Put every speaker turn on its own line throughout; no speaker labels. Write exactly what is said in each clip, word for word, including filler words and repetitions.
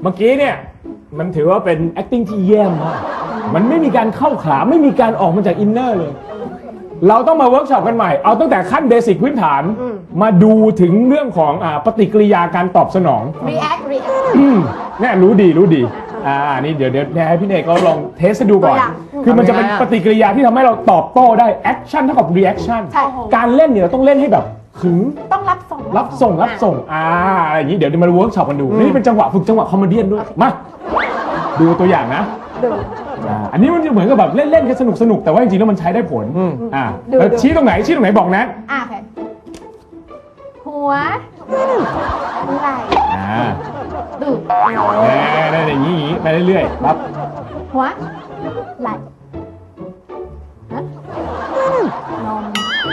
เมื่อกี้เนี่ยมันถือว่าเป็น acting ที่แย่มากมันไม่มีการเข้าขาไม่มีการออกมาจากอินเนอร์เลยเราต้องมาเวิร์กช็อปกันใหม่เอาตั้งแต่ขั้นเบสิกพื้นฐานมาดูถึงเรื่องของอ่าปฏิกิริยาการตอบสนอง
react react
เนี่ยรู้ดีรู้ดีอ่านี่เดี๋ยวเดี๋ยวให้พี่เนกเราลองเทสให้ดูก่อนคือมันจะเป็นปฏิกิริยาที่ทำให้เราตอบโต้ได้ action เท่ากับ reaction การเล่นเนี่ยเราต้องเล่นให้แบบขึง
ต้องรับส่ง
รับส่งรับส่งอ่าอะไรอย่างนี้เดี๋ยวมาเวิร์กช็อปกันดูนี่เป็นจังหวะฝึกจังหวะคอมเมดี้ด้วยมาดูตัวอย่างนะอันนี้มันจะเหมือนกับแบบเล่นๆกันสนุกสนุกแต่ว่าจริงๆแล้วมันใช้ได้ผลอ่าแล้วชี้ตรงไหนชี้ตรงไหนบอกนะ
อ่าโอเคหัวไหล่
อ่า
ดู
แน่ได้อย่างนี้ไปเรื่อยๆครับ
หัวไหล่ฮะนม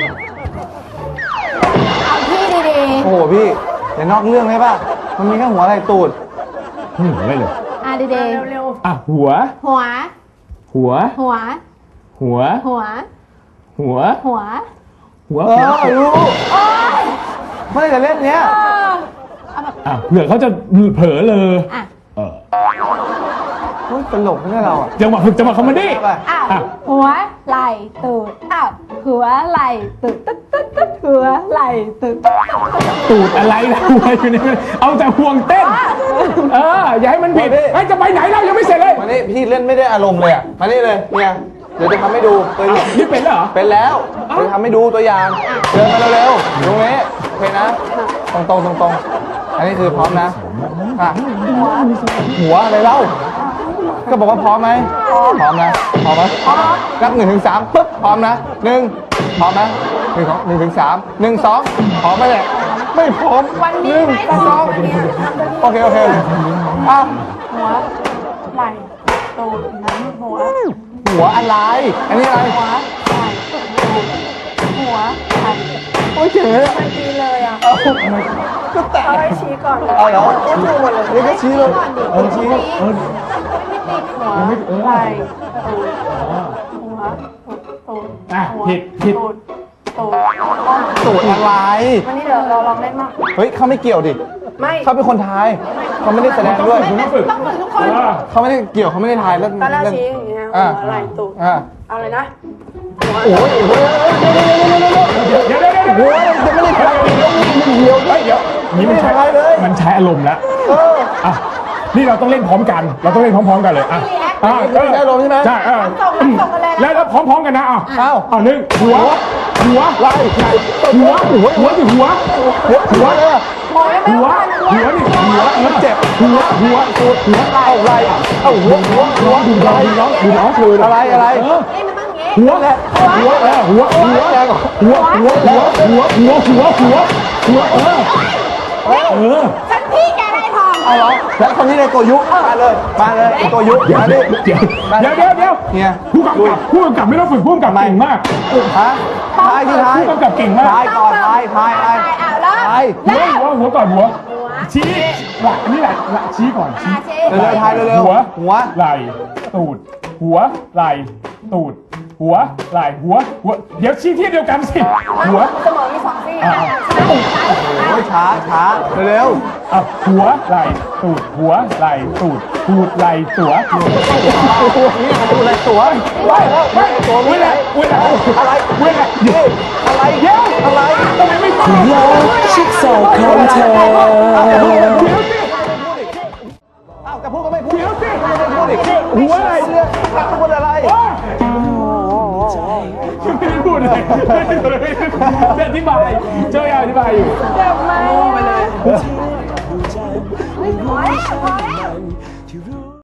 เอาพี่ดีๆ
โอ้โหพี่อย่านอกเรื่องได้ป่ะมันมีแค่หัวไหล่ตูด
อืมได้เลย
อ่ะดีๆเร็ว
ๆอ่ะหัว
หัว
หัว
หัว
หัว
หัว
หัว
หัว
หัวเออรู้ไม่ได้จะเล่นเนี้ย
อ่ะเผื่อเขาจะเผลอเลย
อ่ะ
เออ
เฮ้ยตลกนะเราอ่ะ
จังหวะฝึกจังหวะคอมเมดี้
อ้าวหัวไหล่ตูดอ้าวหัวไหล่ตูดตึ๊ดตึ๊ดตึ๊ดหัวไหล่ตูด
ตูดอะไรนะเอาแต่ห่วงเต้นเอออย่าให้มันผิดไอ้จะไปไหนเรายังไม่เสร็จเลย
มานี่พี่เล่นไม่ได้อารมณ์เลยอ่ะมานี่เลยเนี่ยเดี๋ยวจะทำให้ดูตัวอย่าง
นี่เป็นเหรอ
เป็นแล้วเดี๋ยวทำให้ดูตัวอย่างเดินมาเร็วๆตรงนี้โอเคนะตรงตรงตรงตรงอันนี้คือพร้อมนะอ่ะหัวอะไรเล่าก็บอกว่าพร้อมไหมพร้อมนะพร้อมไหมนับหนึ่งถึงสามปึ๊บพร้อมนะหนึ่งพร้อมนะหนึ่งสองหนึ่งถึงสามหนึ่งสองพร้อมไหมเนี่ยไม่พร้อม
วันนี้ไม่พร้อม
โอเคโอเคอ่ะ
หัวไหล่ตูดหัว
หัวอะไรอันนี้อะไร
หัวไหล่ตูดหัวไหล่
โอ้ยเจ๋งเลย
ไม่ดีเลยอ่ะ
ก็แตะ
เอาให้ชี้ก่อน
เอาเหรอชี้หมดเลยนี่ก็ชี้เลย
เออชี้เออไม่ติดหัวไหล่ตูดหัวตูด
อ่ะผิดผิด
ตูดตูด
ตูดอะไร
วันนี้เดี๋ยวเราลองเล่นมาก
เฮ้ยเขาไม่เกี่ยวดิ
ไม่
เขาเป็นคนทายเขาไม่ได้แสดงด้วย
ต้องฝึกต้องฝึกทุกคน
เขาไม่ได้เกี่ยวเขาไม่ได้ทายแล้ว
ตอนแรกชี้อย่างเงี้ยหัวไหล่ตูดเอาเลยนะ
โอ้ยโอ้ย
เดี๋ยวเดี๋ยวเดี๋ยวเดี๋ยว
จะไม่ได้ทายเดียวเดี๋ยว
นี่มันใช้มันใช้อารมณ์แล้วอ่ะนี่เราต้องเล่นพร้อมกันเราต้องเล่นพร้อมๆกันเลยอ่ะ
อ่าใช้อารมณ์ใช่ไหม
ใช่เออแล้วแล้วพร้อมๆกันนะอ่ะ
อ้าว
อ่ะหนึ่งหัวหัวไหล่หัวหัวหัวสิหัวหัวหัวเลยหัวหัวหัวนี่หัวมันเจ็บหัวหัวตัวหัวเอาไหล่เอาหัวหัวหัวดูน้องดูน้องดูน้องคือ
อะไรอะไร
หัวแหละหัวเออหัวหัวหัวหัวหัวหัวหัวหัวหัวหัวเออเออ
ฉันพี่แกได้ทอง
เอาเหรอแล้วคนนี้ในโกยุมาเลยมาเลยโกยุมาดิ
เดี๋ยวเดี๋ยวเดี๋ยวเดี๋ยว
เนี่ย
ผู้กำกับผู้กำกับไม่ต้องฝึกผู้กำกับเก่งมาก
ฮะทายที่ทาย
ผู้กำกับเก่งมาก
ทายก่อนทายทายทาย
ทายหัวหัวหัวก่อนหัวชี้หลักอันนี้แหละหลักชี้ก่อนชี้
เร็วๆทายเร็วๆ
หัว
หัว
ไหล่ตูดหัวไหล่ตูดหัวไหล่หัวหัวเดี๋ยวชี้ที่เดียวกันสิหัว
สมองมีสองซี่
โอ้ยช้าช้าเร็ว
ๆอ่ะหัวไหล่ตูดหัวไหล่ตูดตูดไหล่ตัว
นี่ตูดไหล่ตัวไหล่แล้วไหล่ตัวไม่ไหล่
เวลา
อะไร
เวลาเยอะ
อะไรเยอะอะไร
ทำไมไม่พูด
เราชิดสองคำเธอ
อ้าวจะพูดก็ไม่พูด
เดี๋ยวสิ
พูดอีก
หัวอะไร
เรื่องพูดอะไร
ไม่ได้พูดเลยไม่อธิบายเจ้ายังอธิบายอยู่
เจ็บไหม
ไปเลย
พอแล้วพอแล้ว